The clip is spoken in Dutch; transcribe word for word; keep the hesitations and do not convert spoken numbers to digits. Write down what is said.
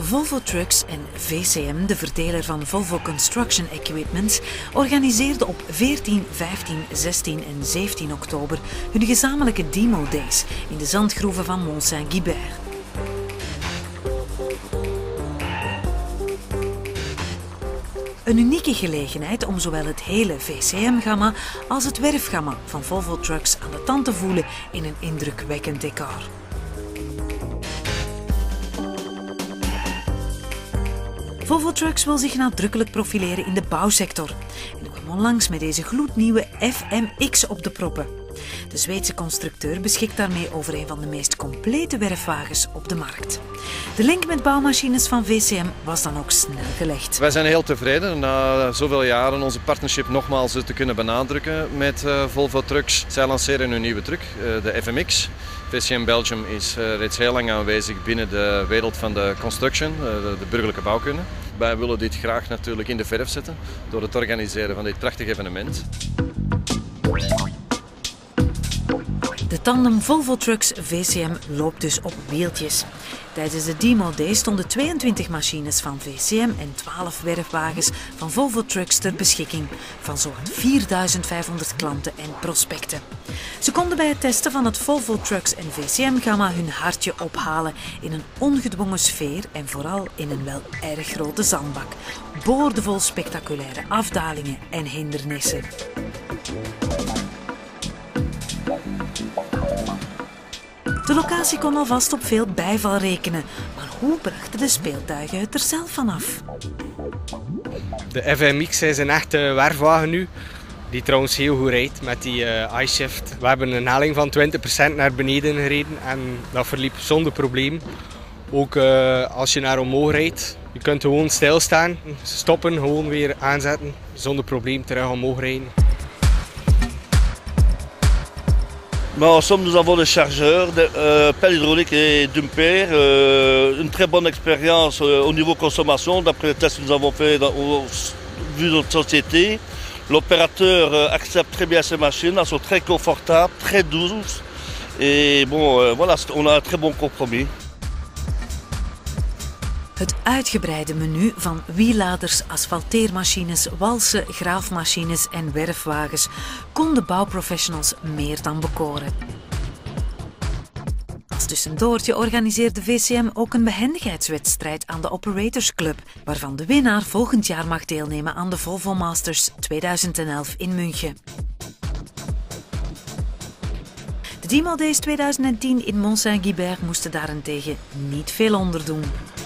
Volvo Trucks en V C M, de verdeler van Volvo Construction Equipment, organiseerden op veertien, vijftien, zestien en zeventien oktober hun gezamenlijke Demo Days in de zandgroeven van Mont-Saint-Guibert. Een unieke gelegenheid om zowel het hele V C M-gamma als het werfgamma van Volvo Trucks aan de tand te voelen in een indrukwekkend decor. Volvo Trucks wil zich nadrukkelijk profileren in de bouwsector en kwam onlangs met deze gloednieuwe F M X op de proppen. De Zweedse constructeur beschikt daarmee over een van de meest complete werfwagens op de markt. De link met bouwmachines van V C M was dan ook snel gelegd. Wij zijn heel tevreden na zoveel jaren onze partnership nogmaals te kunnen benadrukken met Volvo Trucks. Zij lanceren een nieuwe truck, de F M X. V C M Belgium is reeds heel lang aanwezig binnen de wereld van de construction, de burgerlijke bouwkunde. Wij willen dit graag natuurlijk in de verf zetten door het organiseren van dit prachtige evenement. De tandem Volvo Trucks V C M loopt dus op wieltjes. Tijdens de Demo Day stonden tweeëntwintig machines van V C M en twaalf werfwagens van Volvo Trucks ter beschikking van zowat vierduizend vijfhonderd klanten en prospecten. Ze konden bij het testen van het Volvo Trucks en V C M-gamma hun hartje ophalen in een ongedwongen sfeer en vooral in een wel erg grote zandbak, boordevol spectaculaire afdalingen en hindernissen. De locatie kon alvast op veel bijval rekenen, maar hoe brachten de speeltuigen het er zelf vanaf? De F M X is een echte werfwagen nu, die trouwens heel goed rijdt met die uh, iShift. We hebben een helling van twintig procent naar beneden gereden en dat verliep zonder probleem. Ook uh, als je naar omhoog rijdt, je kunt gewoon stilstaan, stoppen, gewoon weer aanzetten, zonder probleem terug omhoog rijden. Mais en somme, nous avons des chargeurs, des euh, pelles hydrauliques et dumper. Euh, une très bonne expérience euh, au niveau consommation, d'après les tests que nous avons fait dans, au, vu notre société. L'opérateur euh, accepte très bien ces machines, elles sont très confortables, très douces. Et bon, euh, voilà, on a un très bon compromis. Het uitgebreide menu van wieladers, asfalteermachines, walsen, graafmachines en werfwagens kon de bouwprofessionals meer dan bekoren. Als tussendoortje organiseerde V C M ook een behendigheidswedstrijd aan de Operators Club, waarvan de winnaar volgend jaar mag deelnemen aan de Volvo Masters tweeduizend elf in München. De Demo Days tweeduizend tien in Mont-Saint-Guibert moesten daarentegen niet veel onderdoen.